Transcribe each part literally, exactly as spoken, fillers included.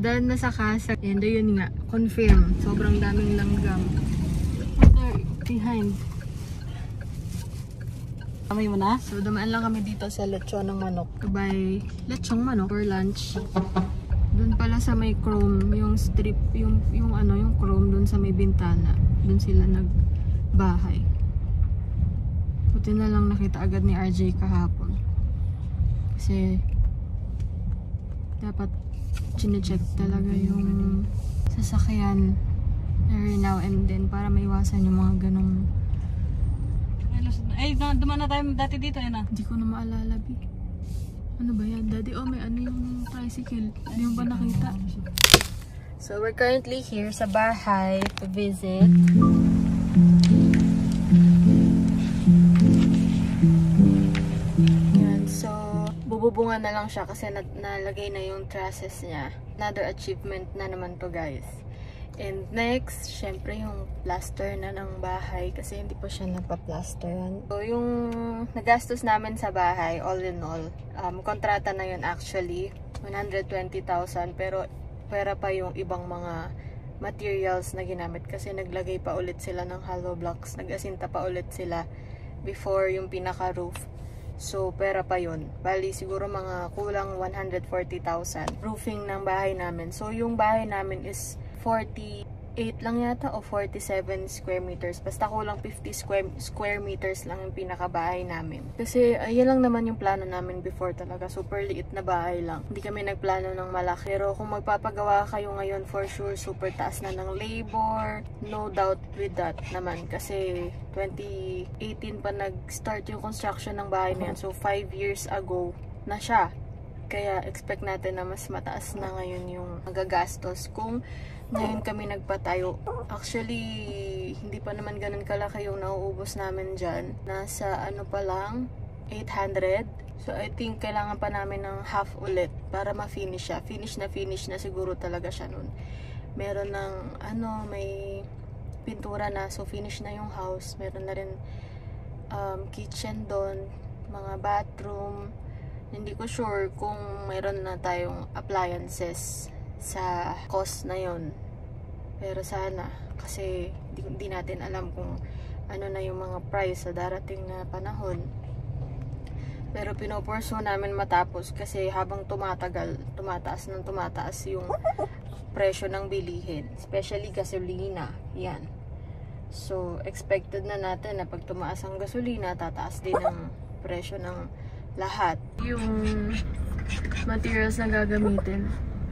dahil nasa casa, and yun nga, confirm, sobrang daming langgam. There, behind. Kamay mo na? So, dumaan lang kami dito sa lechon ng manok. By lechong manok for lunch. Doon pala sa may chrome, yung strip, yung, yung ano, yung chrome doon sa may bintana. Doon sila nagbahay. Buti na lang nakita agad ni R J kahapon. Kasi, dapat chine-check talaga yung sasakyan every now and then para maiwasan yung mga ganong. Ay, dumaan na tayo dati dito, eh na. Hindi ko na maalala, B. Ano ba yan? Daddy, oh, may ano yung tricycle. Hindi mo ba nakita? So, we're currently here sa bahay to visit. Yan, so, bububungan na lang siya kasi na nalagay na yung trusses niya. Another achievement na naman to, guys. And next, syempre yung plaster na ng bahay kasi hindi pa siya napaplasteran. So, yung nagastos namin sa bahay, all in all, um, kontrata na yun actually, one hundred twenty thousand, pero pera pa yung ibang mga materials na ginamit kasi naglagay pa ulit sila ng hollow blocks, nag-asinta pa ulit sila before yung pinaka-roof. So, pera pa yun. Bali, siguro mga kulang one hundred forty thousand roofing ng bahay namin. So, yung bahay namin is forty-eight lang yata o forty-seven square meters. Basta kulang fifty square, square meters lang yung pinakabahay namin. Kasi ayan lang naman yung plano namin before talaga. Super liit na bahay lang. Hindi kami nagplano ng malaki. Pero kung magpapagawa kayo ngayon, for sure, super taas na ng labor. No doubt with that naman. Kasi twenty eighteen pa nag-start yung construction ng bahay na yan. So five years ago na siya. Kaya expect natin na mas mataas na ngayon yung magagastos kung ngayon kami nagpatayo. Actually, hindi pa naman ganun kalaki yung nauubos namin dyan. Nasa ano pa lang, eight hundred. So, I think kailangan pa namin ng half ulit para ma-finish siya. Finish na finish na siguro talaga siya nun. Meron ng, ano, may pintura na. So, finish na yung house. Meron na rin um, kitchen doon, mga bathroom. Hindi ko sure kung mayroon na tayong appliances sa cost na yon, pero sana kasi di, di natin alam kung ano na yung mga price sa darating na panahon. Pero pinopurso namin matapos kasi habang tumatagal, tumataas ng tumataas yung presyo ng bilihin, especially gasolina. Yan, so expected na natin na pag tumaas ang gasolina, tataas din ang presyo ng lahat. Yung materials na gagamitin,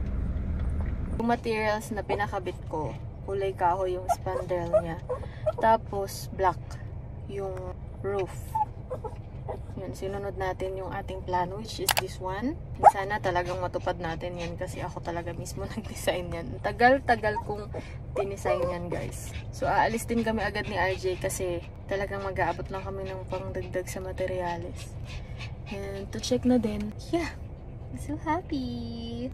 yung materials na pinakabit ko, kulay kahoy yung spandrel niya. Tapos, black yung roof. Yun, sinunod natin yung ating plan, which is this one. Sana talagang matupad natin yan kasi ako talaga mismo nag-design yan. Tagal-tagal kong dinisign yan, guys. So, aalis din kami agad ni R J kasi talagang mag-aabot lang kami ng pangdagdag sa materials. And to check na din. Yeah, I'm so happy!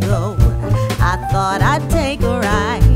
ago. I thought I'd take a ride